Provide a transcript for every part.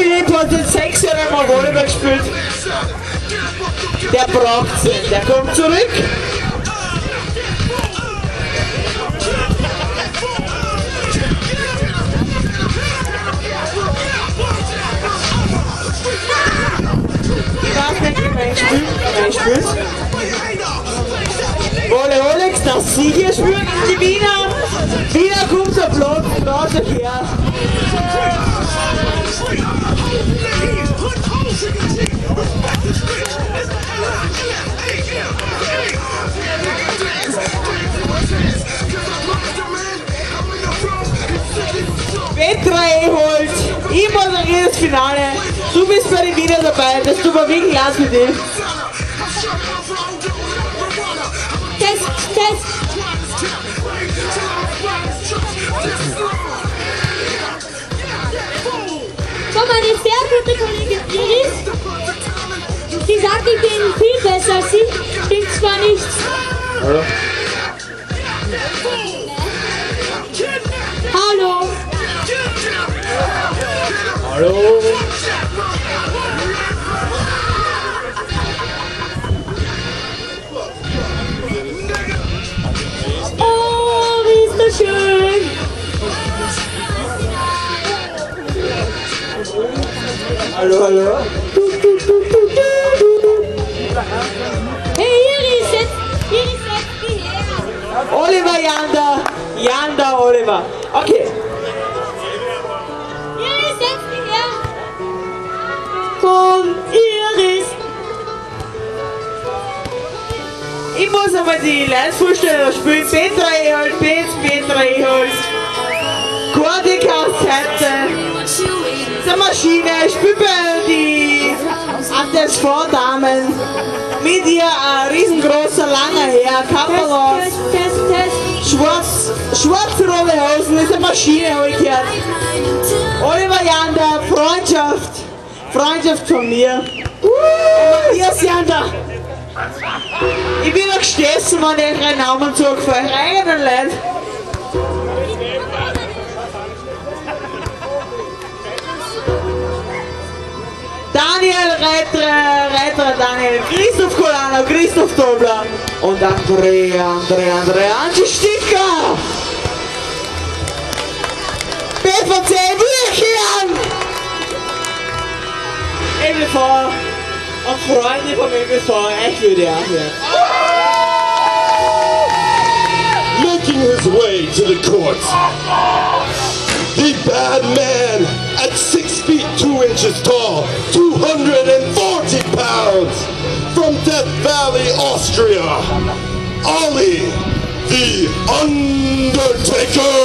Philipp hat jetzt 6 Jahre mal Volleyball gespielt. Der braucht's nicht. Der kommt zurück. Ich darf nicht reinspielen. Ole Alex, das Siegerspiel gegen die Wiener. Wiener kommt zur Platz, laut her. Petra Eholt, ich moderiere das Finale. Du bist bei den Wiener dabei, das tut mir wirklich leid für dich. Test. Schau mal, die sehr gute Kollegin Iris. Sie sagt, ich bin viel besser als sie. Stimmt zwar nicht. Hallo? Hallo. Hallo? Oh, wie ist das schön. Hallo? Hey Iris, setz dich her. Oliver, Janda, Oliver. Okay. Iris, setz dich her. Komm, Iris. Ich muss einmal die Leute vorstellen, da spielen Petra Eholt, Petra Eholt, Kordik aus Seite, die Maschine, spielt bei die ATSV-Damen, mit ihr ein riesengroßer, langer Herr, Kapperlaus, schwarz-rote Hosen, ist eine Maschine, habe ich gehört. Oliver Janda, Freundschaft von mir. Matthias Janda. Ich bin noch gestessen, wenn ich einen Namen sage, für euch eigenen Leute. Daniel Reiter, Daniel, Christoph Colano, Christoph Dobler und Andrea Sticker. BVC Wirchen! MV und Freunde vom MV, ich würde auch hören. Making his way to the court, the bad man at 6 feet 2 inches tall, 240 pounds, from Death Valley, Austria, Ollie the Undertaker!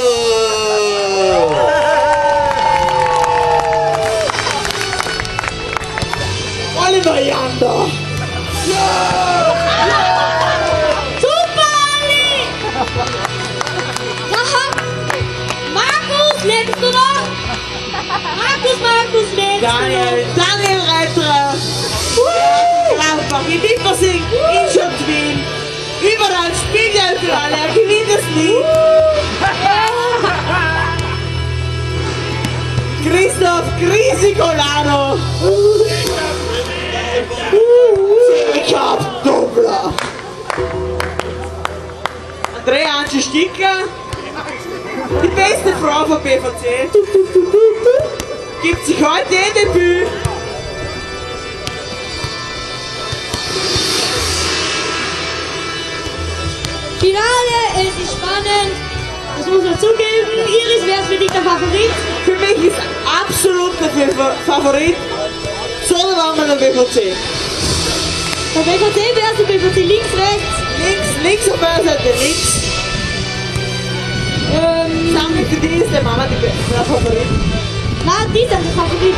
Oliver Janda! Super, Ali! Markus, lebst du noch? Markus, lebst du noch? Daniel Reiter! Einfach, in Wippersing, in Schöpfwin, überall spielt er für alle, er gewinnt es nie. Christoph Grisicolano! Serika Dobler! Andrea Sticker, die beste Frau von BVC, gibt sich heute ein Debüt. Finale, es ist spannend. Das muss man zugeben. Iris, wer ist für dich der Favorit? Für mich ist absolut der Favorit Sonderwärmer der BVC. Der BVC, wer ist der BVC? Links, rechts? Links auf meiner Seite, links. Sag mir, für die ist der Mama der Favorit. Nein, die ist der Favorit.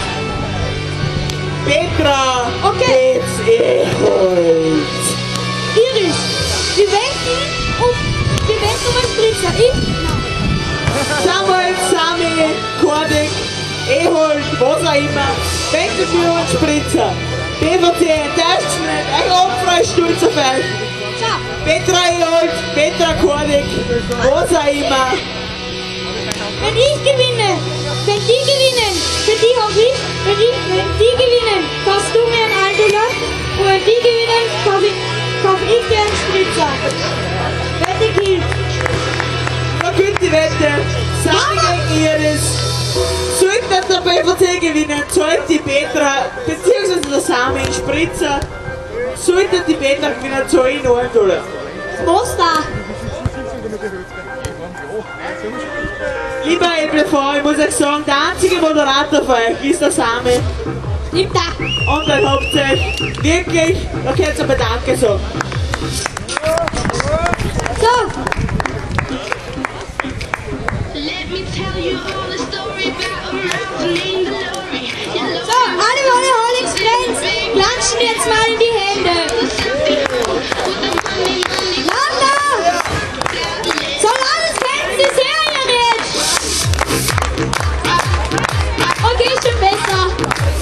Petra! Okay. Eholt. Iris, wir wetten um einen Spritzer. Samuel, Sami, Kordik, Eholt, was auch immer. Wetten für uns Spritzer. BVC, täuscht nicht, ein Opfer ist stolz auf euch. Ciao. Petra Eholt, Petra Kordik, was auch immer. Wenn ich gewinne, wenn die gewinnen, für die habe ich, wenn ich Wenn die gewinnen, kaufst du mir einen Altula. Und wenn die gewinnen, kauf ich dir einen Spritzer. Wette gilt. Na gut, die Wette. Sami gegen Iris. Sollte der BVC gewinnen, zahlt die Petra, beziehungsweise der Sami einen Spritzer. Sollte die Petra gewinnen, zahle ich noch $1. Was da? Lieber LBV, ich muss euch sagen, der einzige Moderator für euch ist der Sami. Nimm da. Und dann habt ihr euch wirklich, da könnt ihr aber Danke sagen. So. So, alle meine Honigfans, klatschen jetzt mal in die Hände. Landa! So lange kennen die Serie nicht. Okay, schon besser.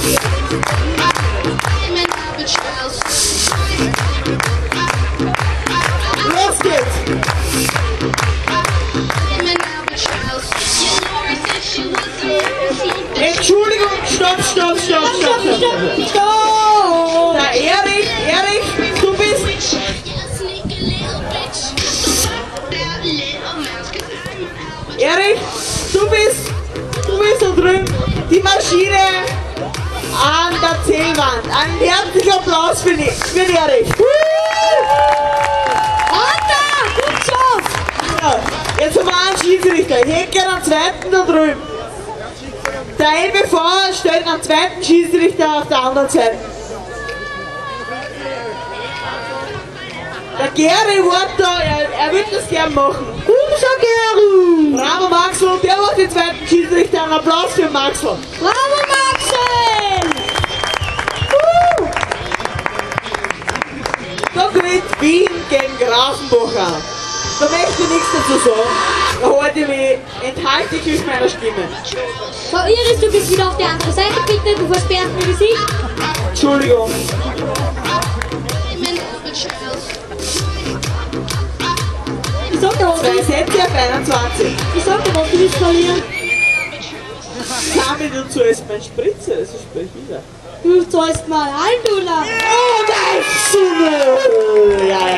Los geht's! Entschuldigung, stopp! Der Erich, du bist... Erich, du bist da drüben. Die Maschine an der Zählwand. Ein herzlichen Applaus für den Erich. Anda, gut so. Ja, jetzt haben wir einen Schiedsrichter. Ich hätte gerne einen zweiten da drüben. Der LBV stellt einen zweiten Schiedsrichter auf der anderen Seite. Der Gary war da, er wird das gern machen. Unser Gary! Bravo Maxwell, der macht den zweiten Schiedsrichter. Einen Applaus für Maxwell. Bravo, Maxel! Da gewinnt Wien gegen Grafenbach an. Da möchte ich nichts dazu sagen. Da halte ich mich, enthalte ich mich meiner Stimme. So, Iris, du bist wieder auf der anderen Seite, bitte. Du versperrst mir Gesicht. Entschuldigung. Ich sag dir was, 2 Sätze auf 21. ich sag dir was, du willst verlieren. Sami, du zuerst mein Spritzer, also sprich wieder. Du zahlst mal ein, du da. Oh, nein, Summe! Ja.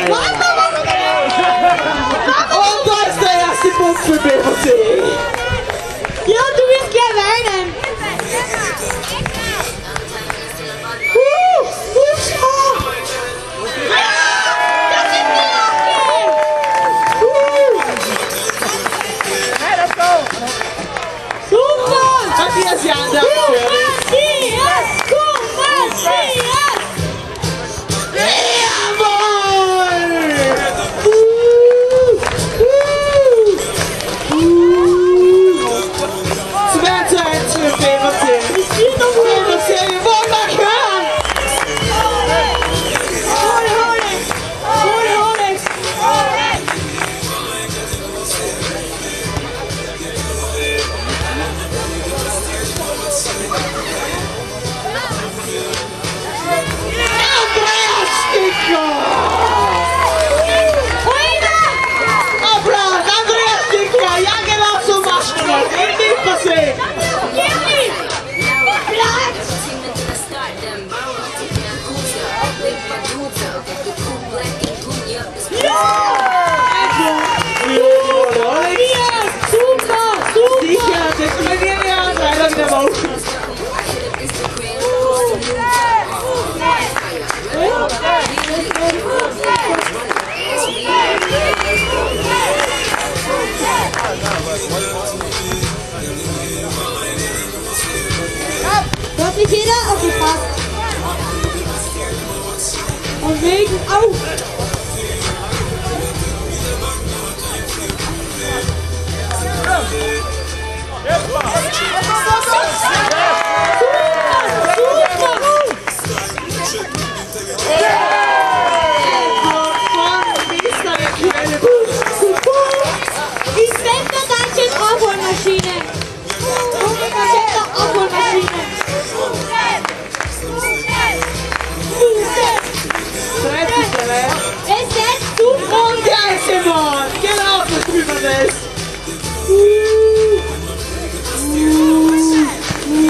Und da ist der erste Punkt für BVC. Ja, du wirst gleich weinen. Super! Matthias Jander. Hört mich jeder aufgepasst. Und wegen auf. Ich sende das jetzt Abholmaschine. Abholmaschine. Es setzt du Und der ist gewonnen! Genau, so drüber ist.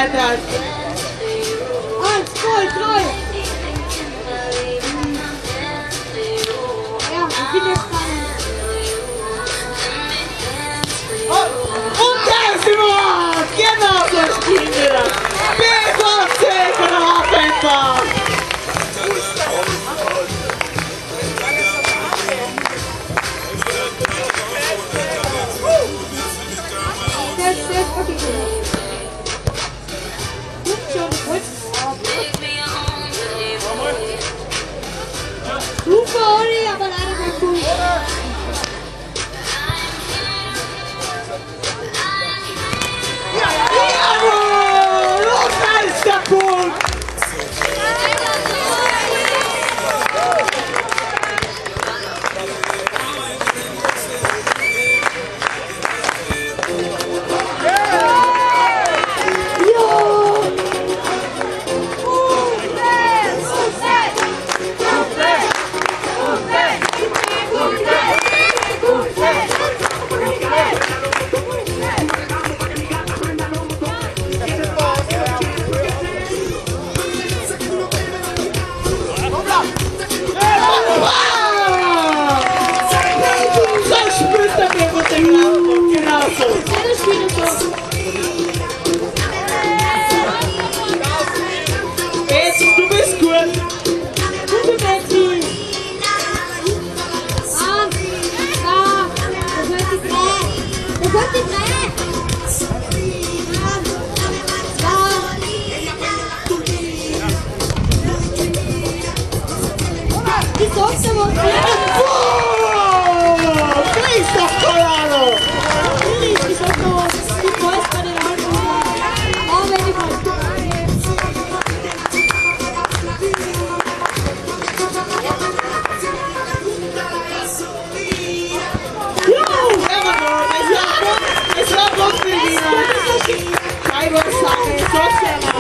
Beitrag. 1, 2, 3. Ja, ich bin jetzt dran. Und der ist im Ort! Genau so spielen wir das! BVC von der Hafenbach! Okay, gut schon, gut. Super, Oli, aber leider nicht gut. Jawohl! Und da ist der Punkt! Du bist gut. Gute Betty. Das wird die 3. Die Soße muss Das ist doch Colorado! die Soße muss die Post bei den Augen. Oh, wenn ich mal. Es war bloß für die Kein was sagen, trotzdem.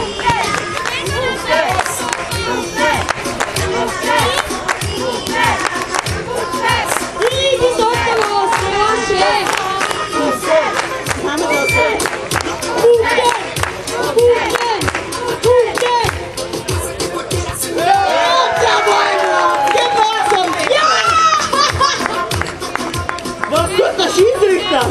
Die Soße muss, ja, schön. Kann man das sehen? Was wird der Schiedsrichter?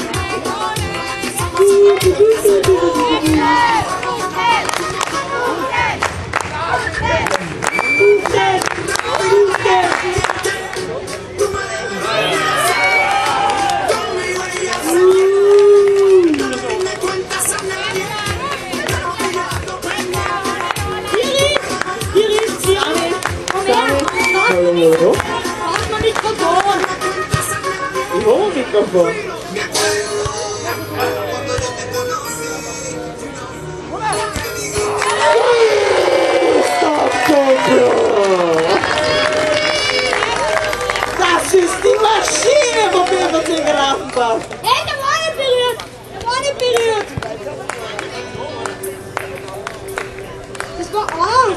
Mikrofon. Das ist die Maschine, wo wir uns in Grafenbach. Hey, der war nicht berührt. Der war nicht berührt. Das war aus.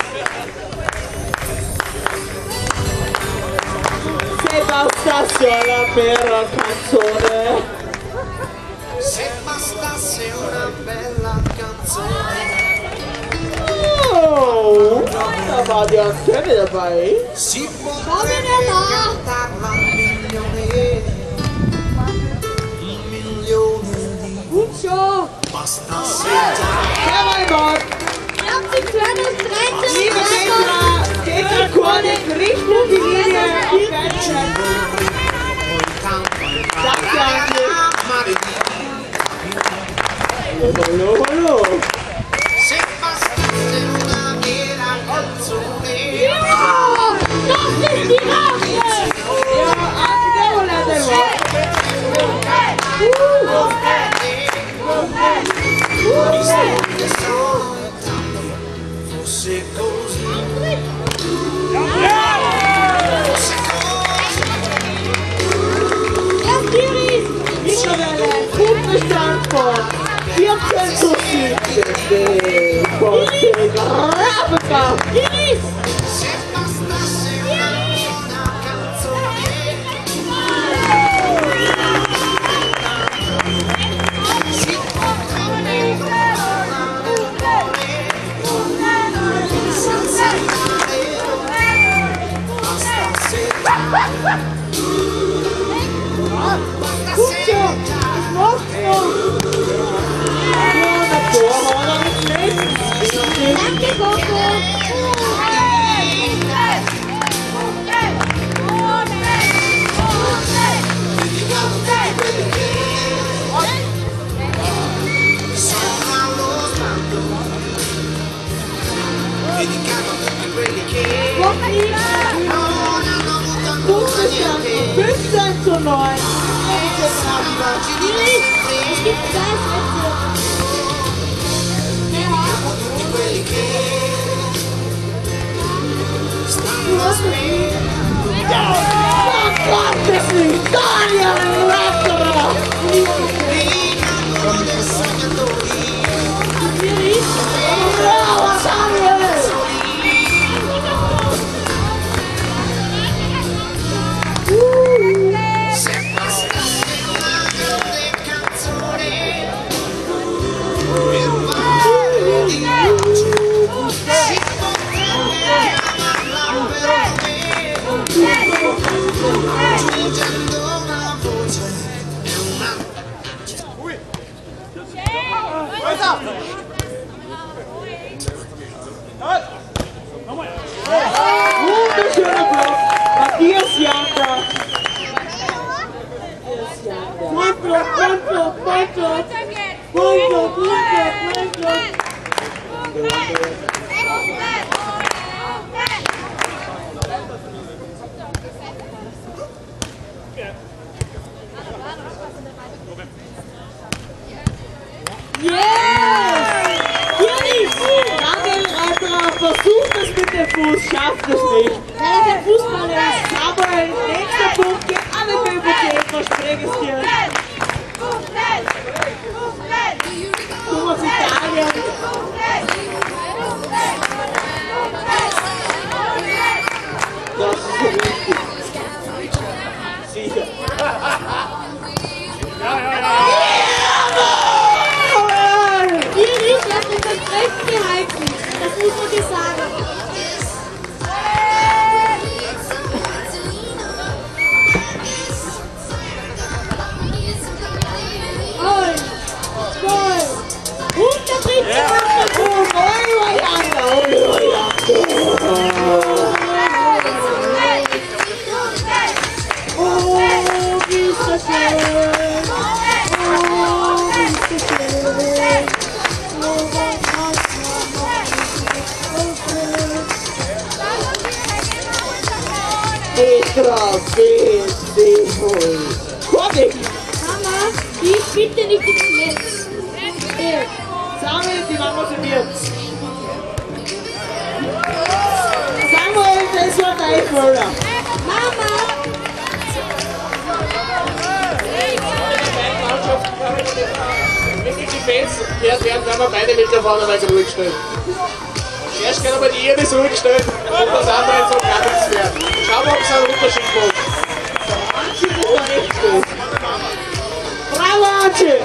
Sebastian per la canzone. Se bastasse una bella canzone. Oh, da war die Antenne dabei. Si può là. cantarla un milione di Gut schon. bastasse Ja, mein Gott. Wir haben die kleine 13. Liebe Petra Kornig, Richtung die Linie auf Bernstein. Danke, Andi. Hallo, hallo. Se bastasse una vera canzone. Ja, das ist die Rache. Ja, Andi, der Holländer Fosse così. Erst Iris. Mittlerweile Punktbestand von 14 zu 17 von Grafenbach. Iris. Se bastasse una canzone. Si può cantarla Gut schon. Das macht's noch. Danke, Coco. Punktestand 15:9. Es gibt 2 Sätze. Gottes Willen, Daniel Ratterer! Bravo, Daniel! Wunderschöner Block, Matthias Janka. Frontblock. Versucht es mit dem Fuß, schafft es nicht. Weil er kein Fußballer ist. Samuel, nächster Punkt, geht alle Bibliotheken, verspreche es dir. Thomas Italien. Das ist so wichtig. Sicher. Iris hat den Versprechen gehalten. Das muss man dir sagen. Eins, zwei, und der dritte macht der Punkt. Oh, wie ist das schön. Mama, ich bitte nicht ins Netz. Samuel, die Mama serviert. Samuel, das war dein Fehler. Mama! Wenn die Fans gehört werden, werden wir beide Mikrofone mal zurückstellen. Erst können wir die Erde zurückstellen und das andere so gar nichts mehr. Schauen wir, ob es einen Unterschied macht. Bravo, Archie!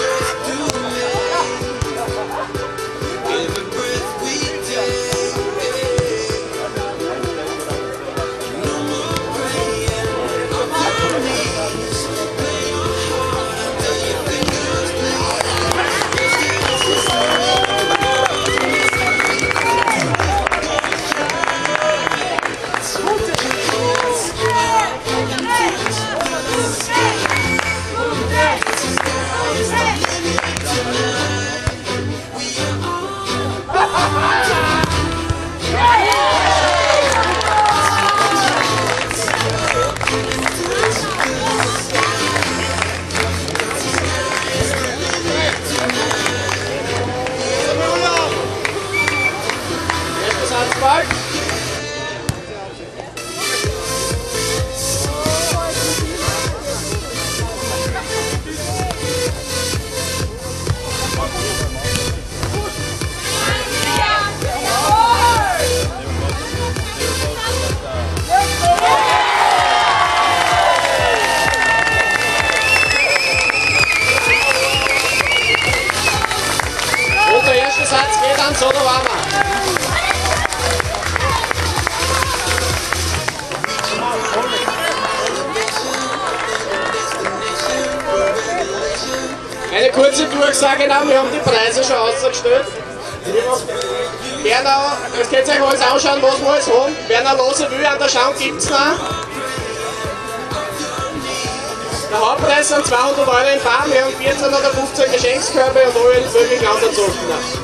Every breath we take. Eine kurze Durchsage noch, wir haben die Preise schon ausgestellt. Wer noch, jetzt könnt ihr euch alles anschauen, was wir alles haben. Wer noch lose will, an der Schau gibt es noch. Der Hauptpreis sind 200 Euro im Farm, wir haben 14 oder 15 Geschenkskörbe und alle möglichen anderen Sachen.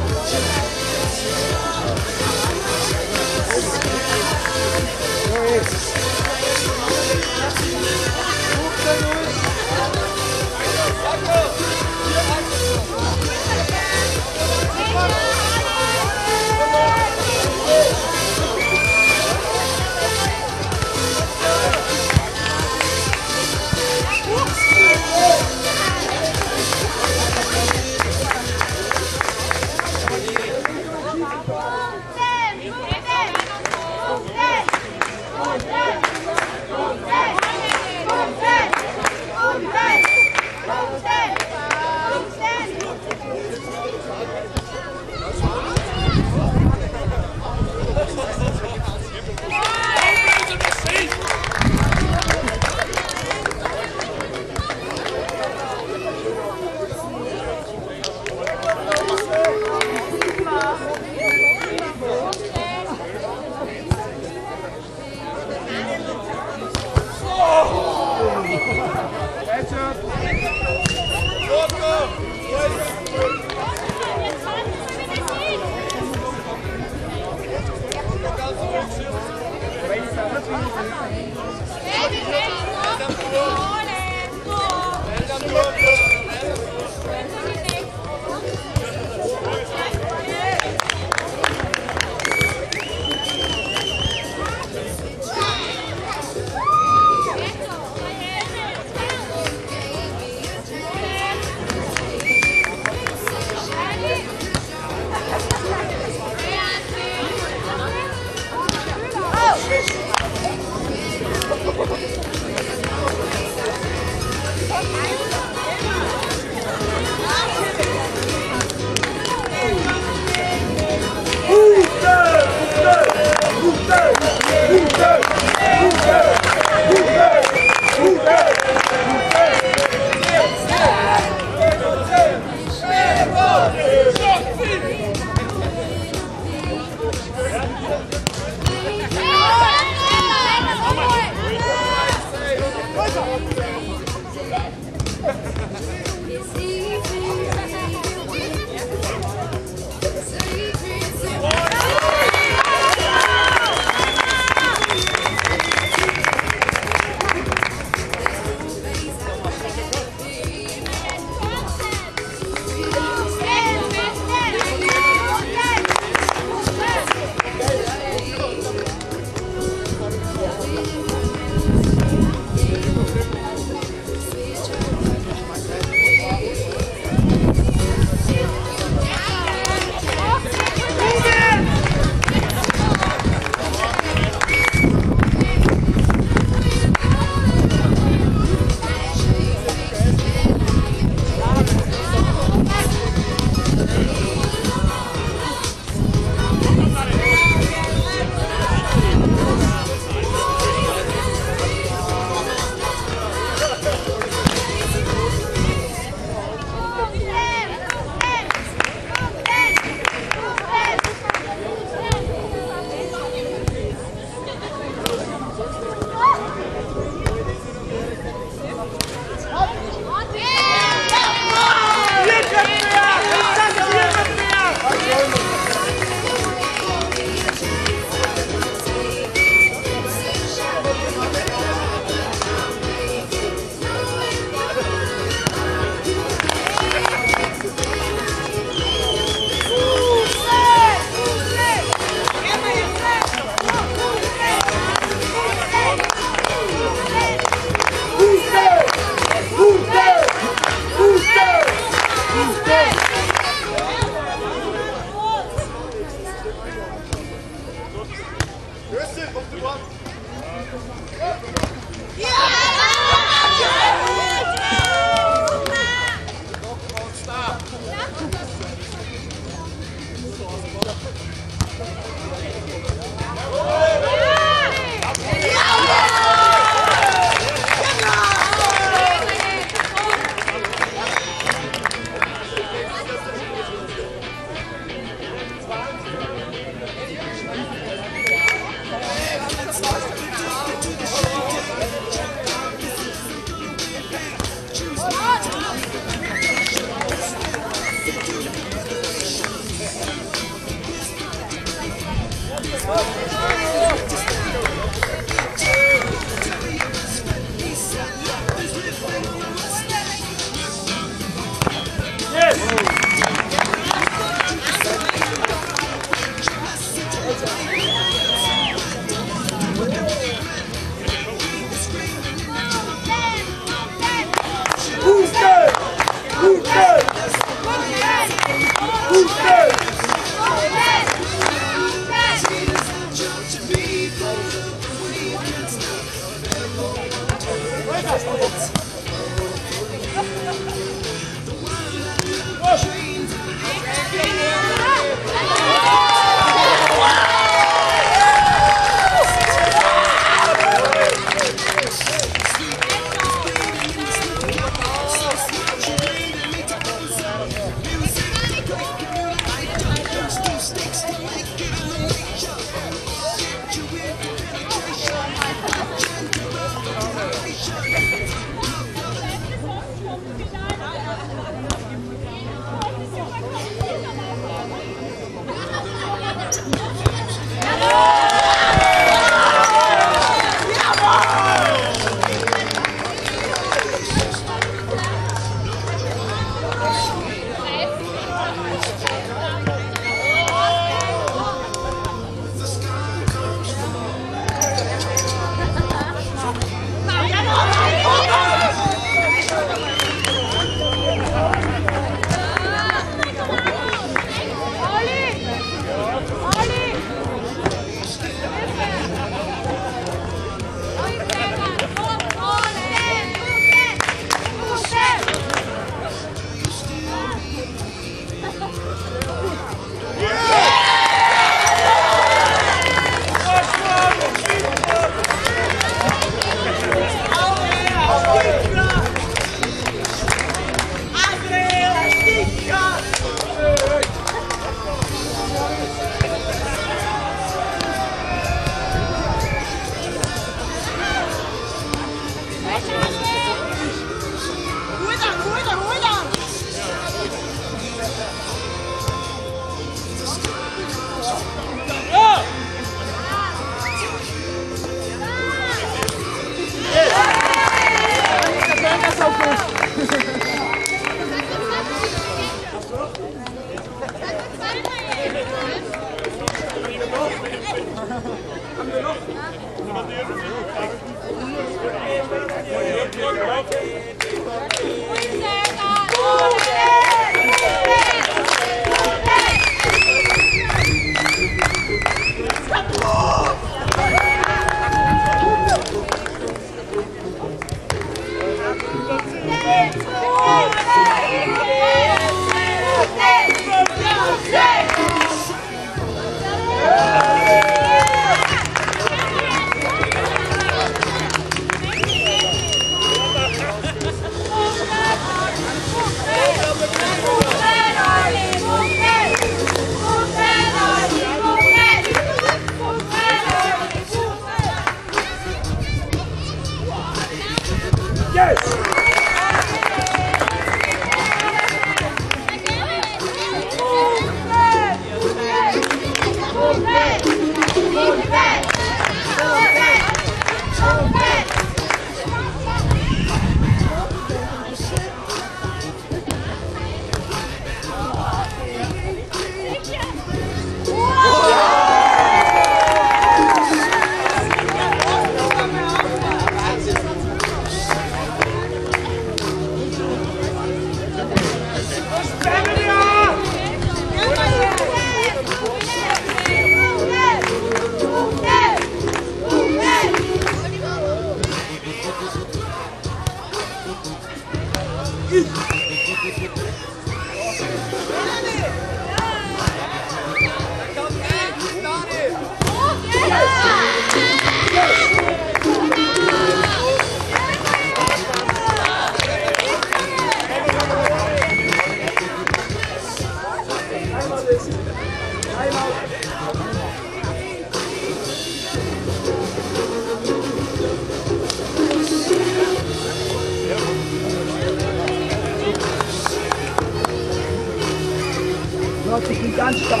Ich bin ganz stark.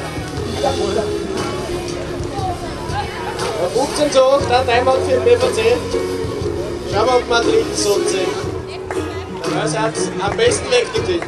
Ruft uns an, der Timeout für den BVC. Schauen wir, ob wir Athleten so sehen. Ja, seid am besten weggekriegt.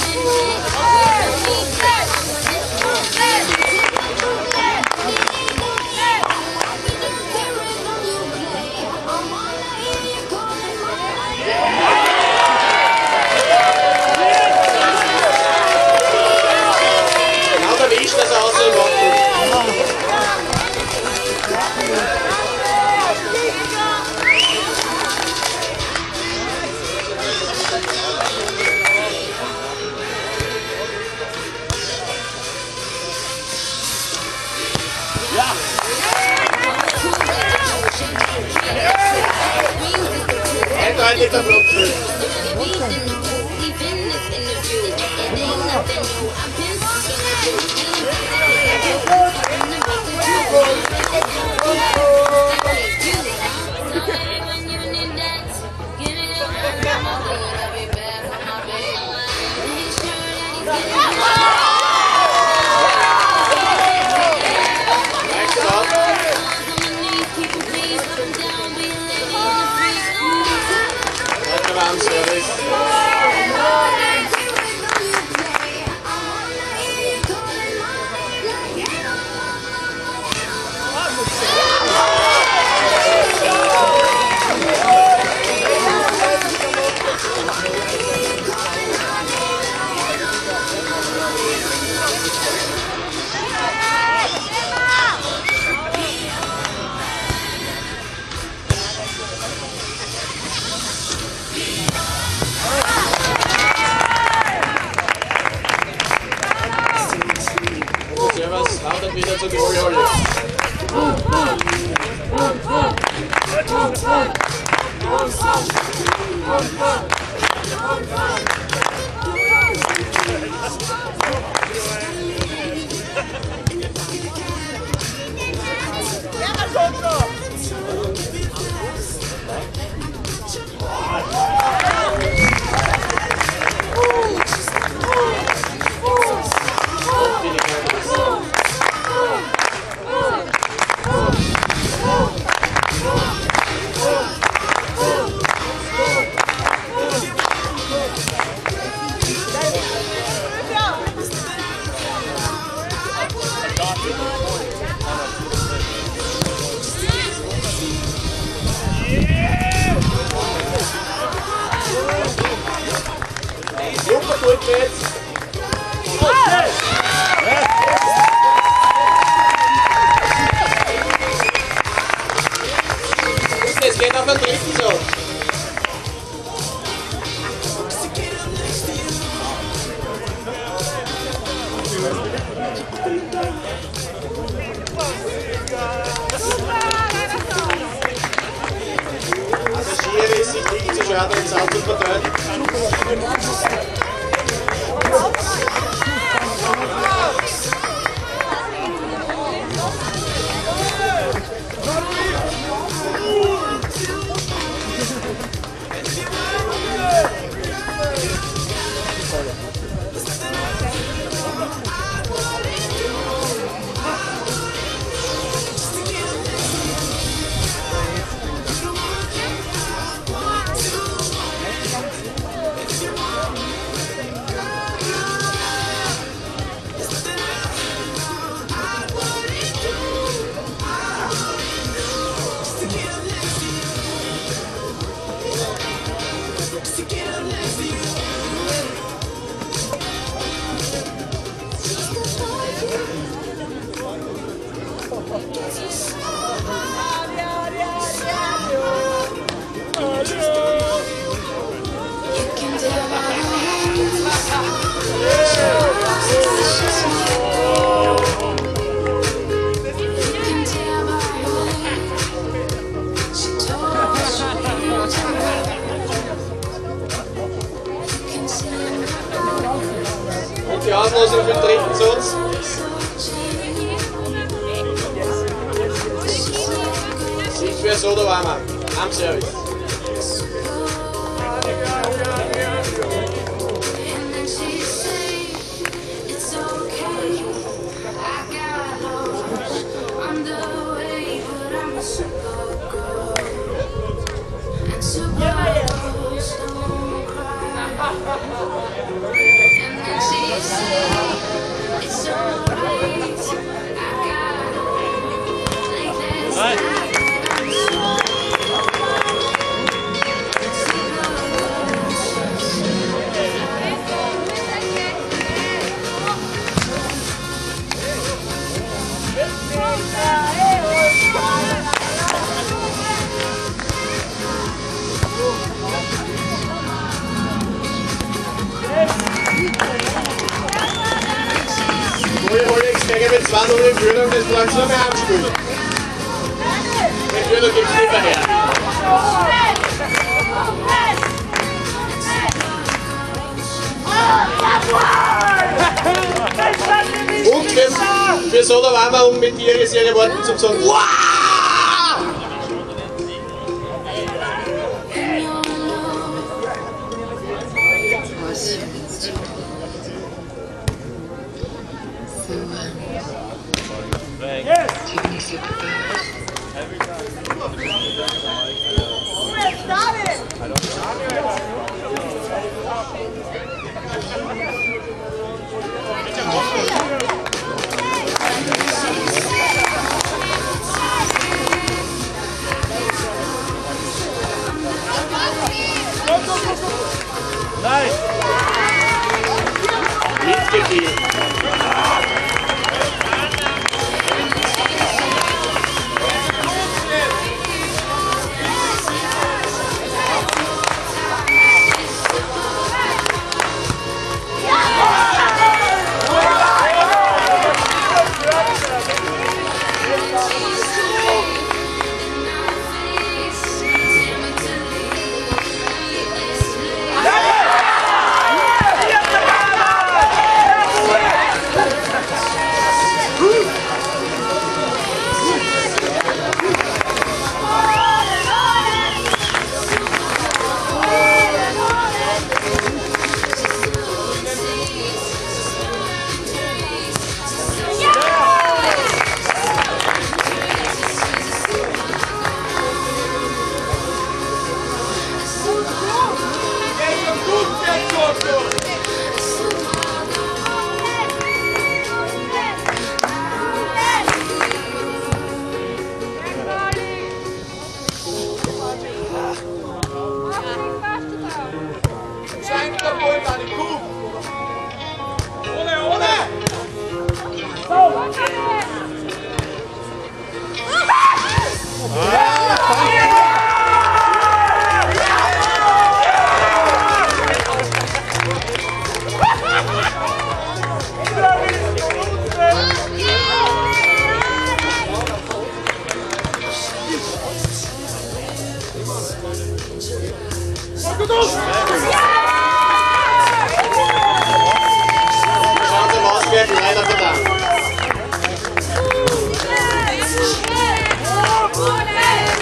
Eindeutig der Blockflöte. Servus, lautet wieder zu den Oli-Oli. Super gut jetzt. Es geht auf den dritten so. Also Schiri ist sich nicht so schade ins Auto verteilt. Und die Auslosung für den dritten Satz. Nicht mehr so, da waren wir. Am Service. Yeah. Mit 2-0 in Führung, das langsam mehr abspielen. Mit Führung gibt es nicht mehr her. Und für so, da waren wir, um mit dir jetzt ihre Worte zu sagen. Wow! Nice! Mitgegeben. Schauen Sie mal, wer leider verdammt.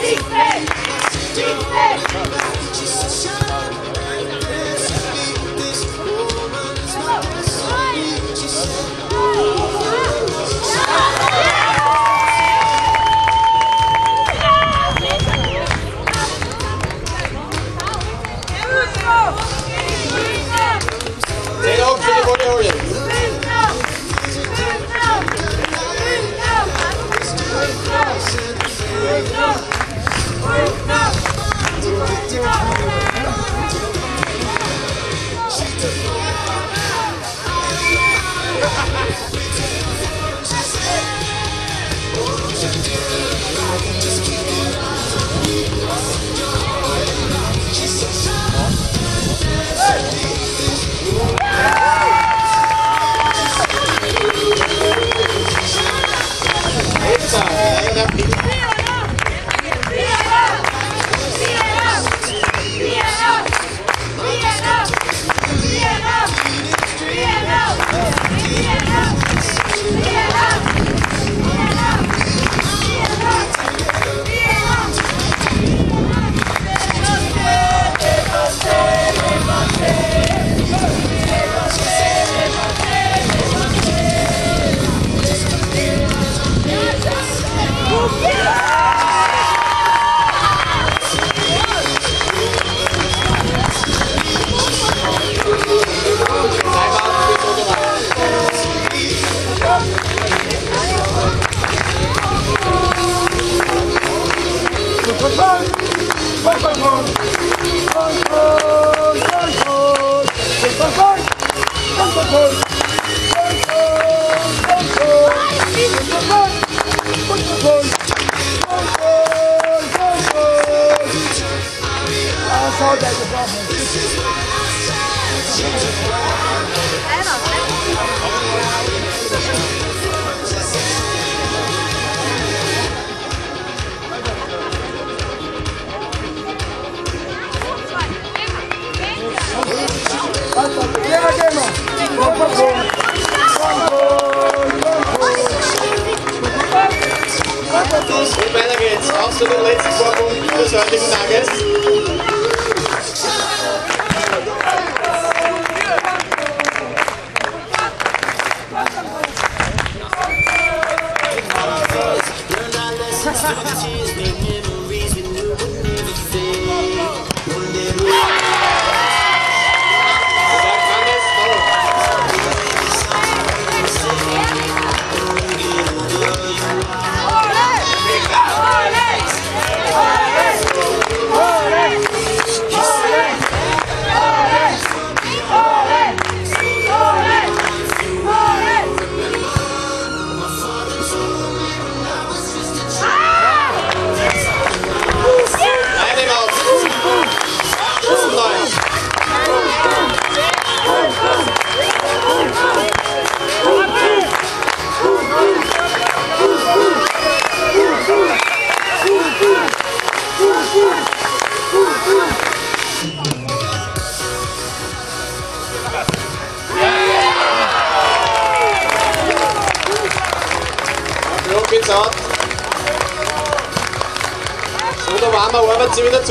Und weiter geht's. Auf zu den letzten Vorpunkten des heutigen Tages. So, da waren wir, arbeitet sie wieder zu.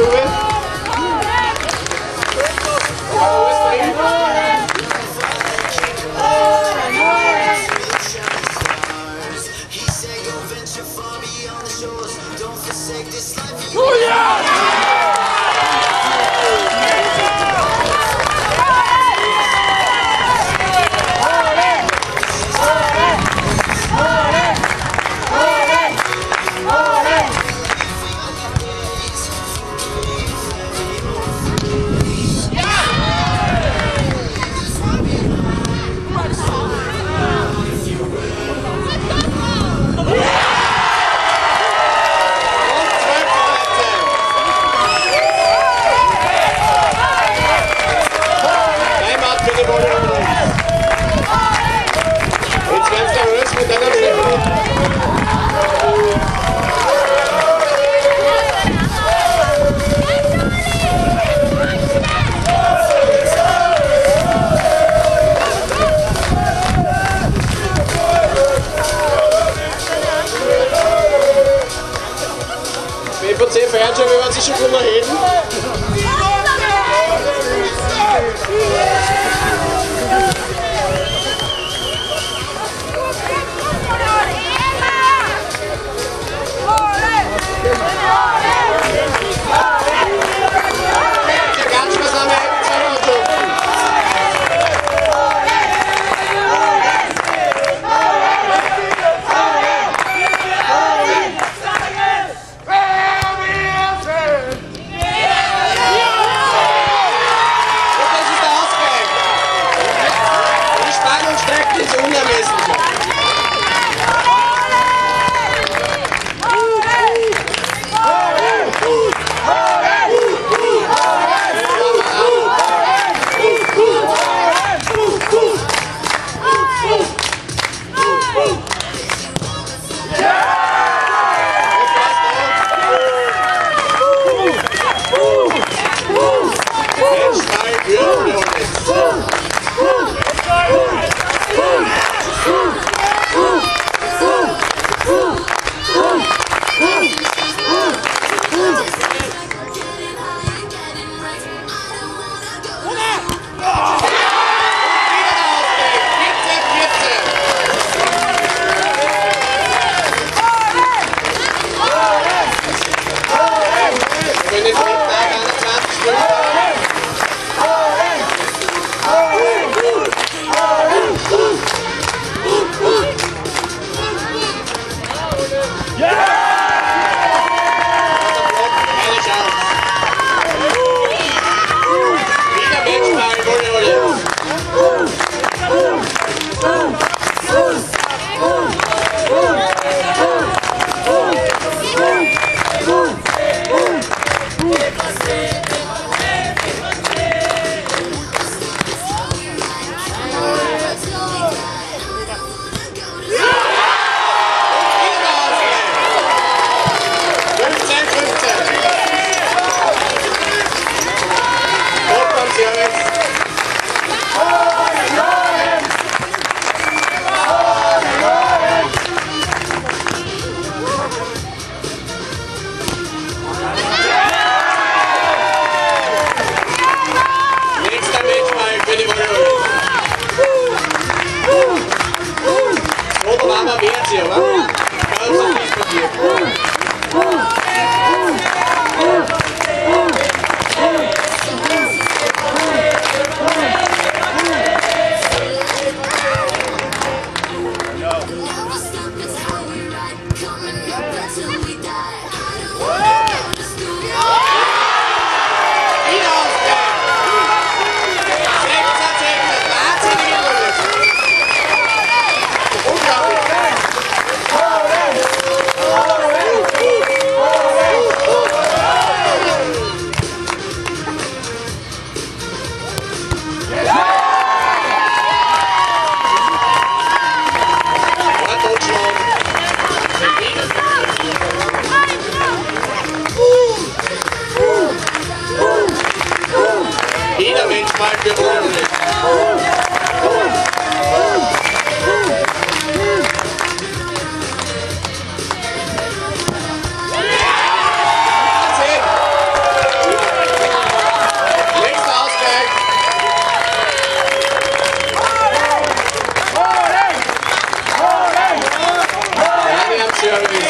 Keine Chance. Wieder Matchball, Wolle, Wolle. Jeder Mensch mal für Ulrich. Nächster Ausgleich. Daniel Service.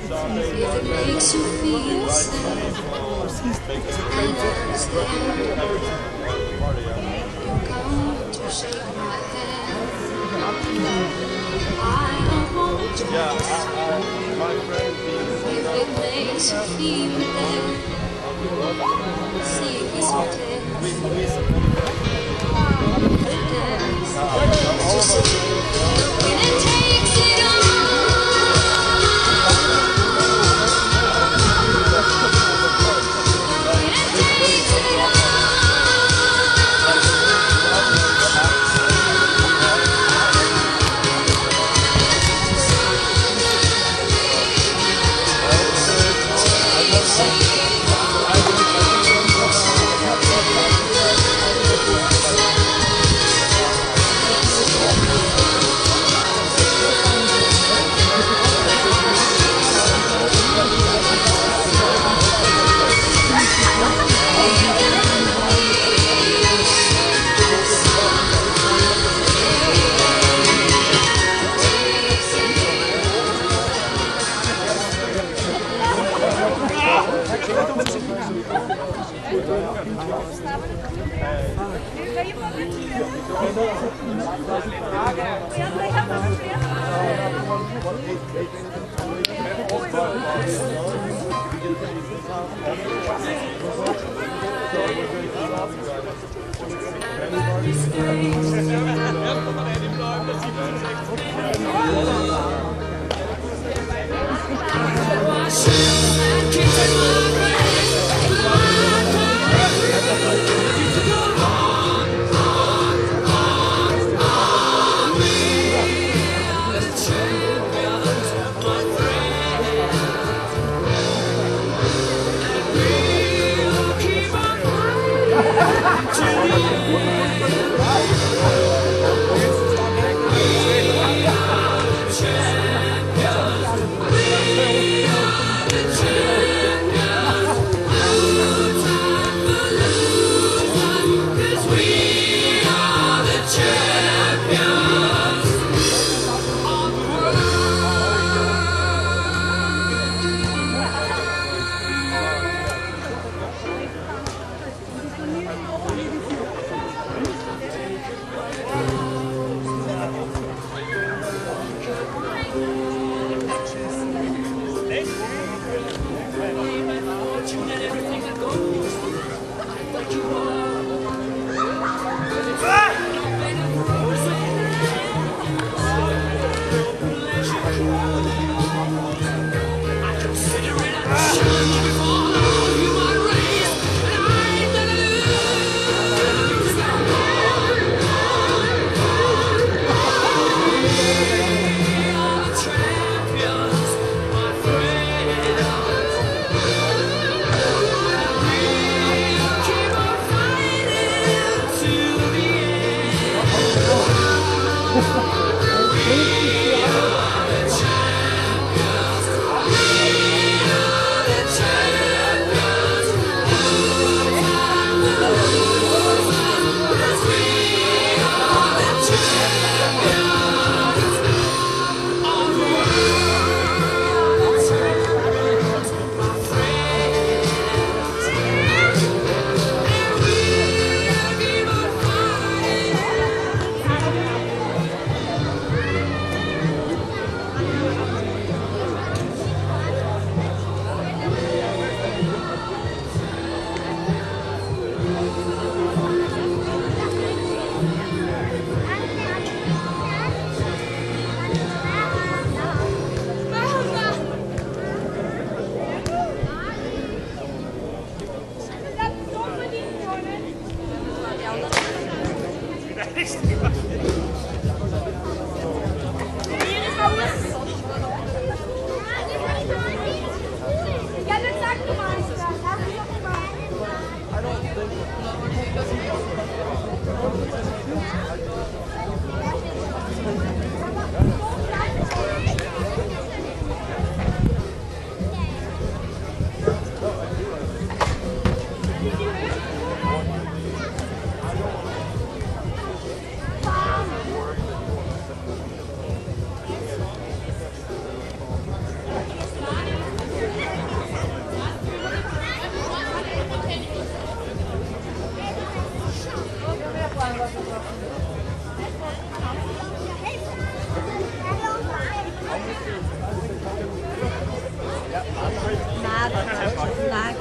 If it makes you feel safe and understand, you come to shake my hand. I don't want to if it makes you feel bad. See this and it takes it all. Champions. Nej.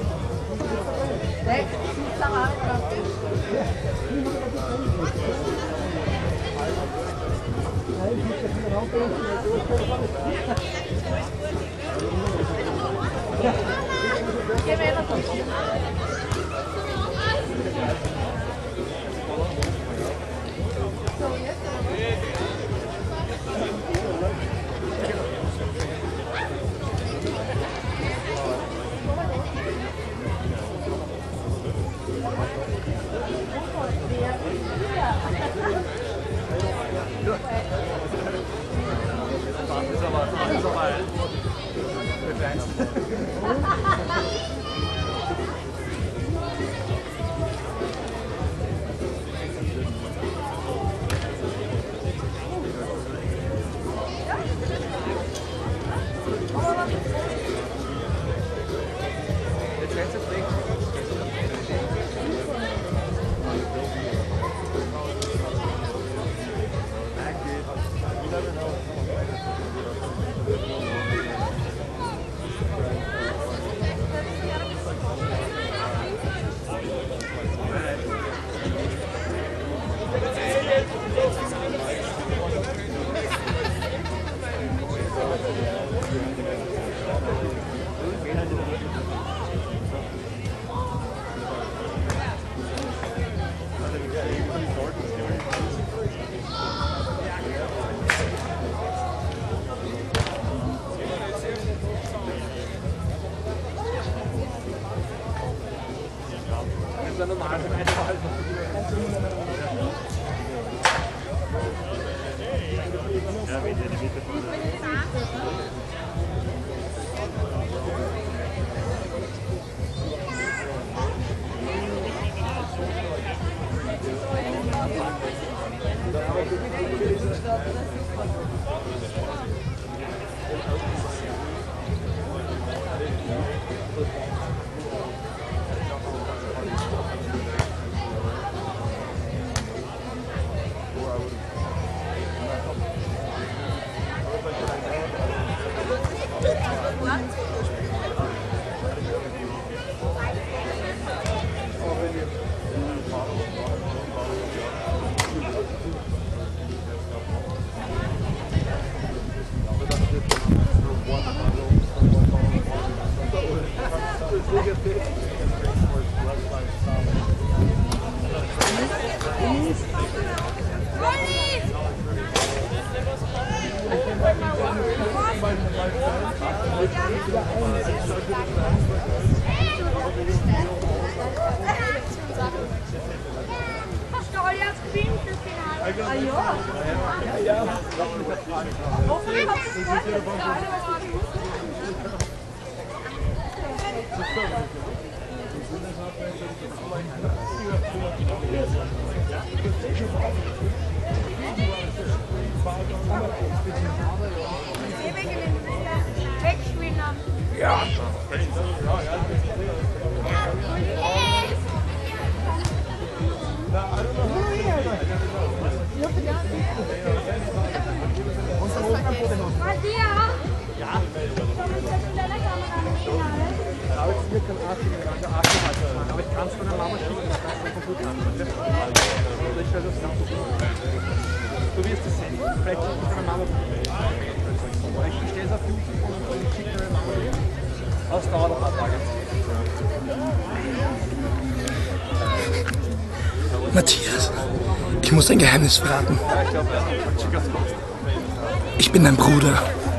Matthias, ich muss ein Geheimnis verraten. Ich bin dein Bruder.